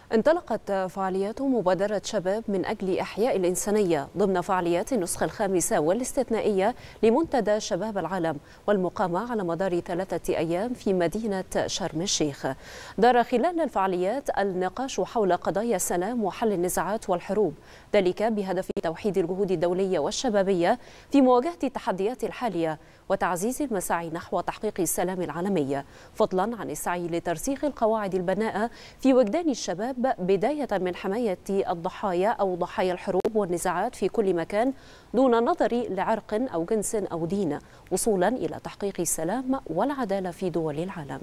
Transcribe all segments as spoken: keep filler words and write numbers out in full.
انطلقت فعاليات مبادرة شباب من أجل إحياء الإنسانية ضمن فعاليات النسخة الخامسة والاستثنائية لمنتدى شباب العالم، والمقامة على مدار ثلاثة أيام في مدينة شرم الشيخ. دار خلال الفعاليات النقاش حول قضايا السلام وحل النزاعات والحروب، ذلك بهدف توحيد الجهود الدولية والشبابية في مواجهة التحديات الحالية وتعزيز المساعي نحو تحقيق السلام العالمي، فضلا عن السعي لترسيخ القواعد البناءة في وجدان الشباب بداية من حماية الضحايا أو ضحايا الحروب والنزاعات في كل مكان دون نظر لعرق أو جنس أو دين، وصولا إلى تحقيق السلام والعدالة في دول العالم.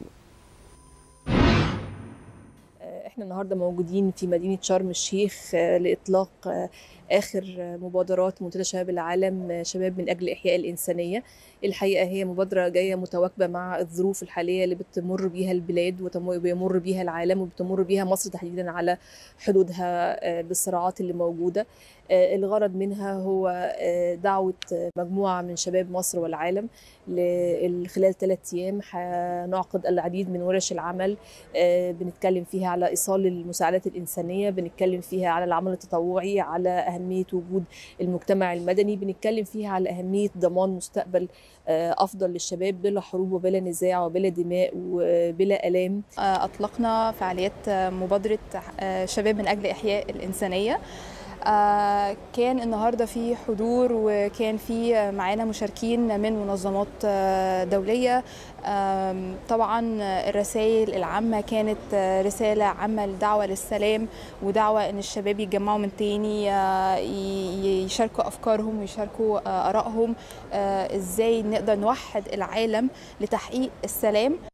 احنا النهارده موجودين في مدينة شرم الشيخ لإطلاق آخر مبادرات منتدى شباب العالم، شباب من أجل إحياء الإنسانية. الحقيقة هي مبادرة جاية متواكبة مع الظروف الحالية اللي بتمر بيها البلاد وبيمر بيها العالم وبتمر بيها مصر تحديدا على حدودها بالصراعات اللي موجودة. الغرض منها هو دعوة مجموعة من شباب مصر والعالم خلال ثلاث أيام هنعقد العديد من ورش العمل، بنتكلم فيها على إيصال المساعدات الإنسانية، بنتكلم فيها على العمل التطوعي، على أهمية وجود المجتمع المدني، بنتكلم فيها على أهمية ضمان مستقبل أفضل للشباب بلا حروب وبلا نزاع وبلا دماء وبلا آلام. أطلقنا فعاليات مبادرة شباب من أجل إحياء الإنسانية. كان النهارده في حضور وكان في معانا مشاركين من منظمات دولية. طبعا الرسائل العامة كانت رسالة عامة لدعوة للسلام ودعوة ان الشباب يتجمعوا من تاني، يشاركوا افكارهم ويشاركوا ارائهم ازاي نقدر نوحد العالم لتحقيق السلام.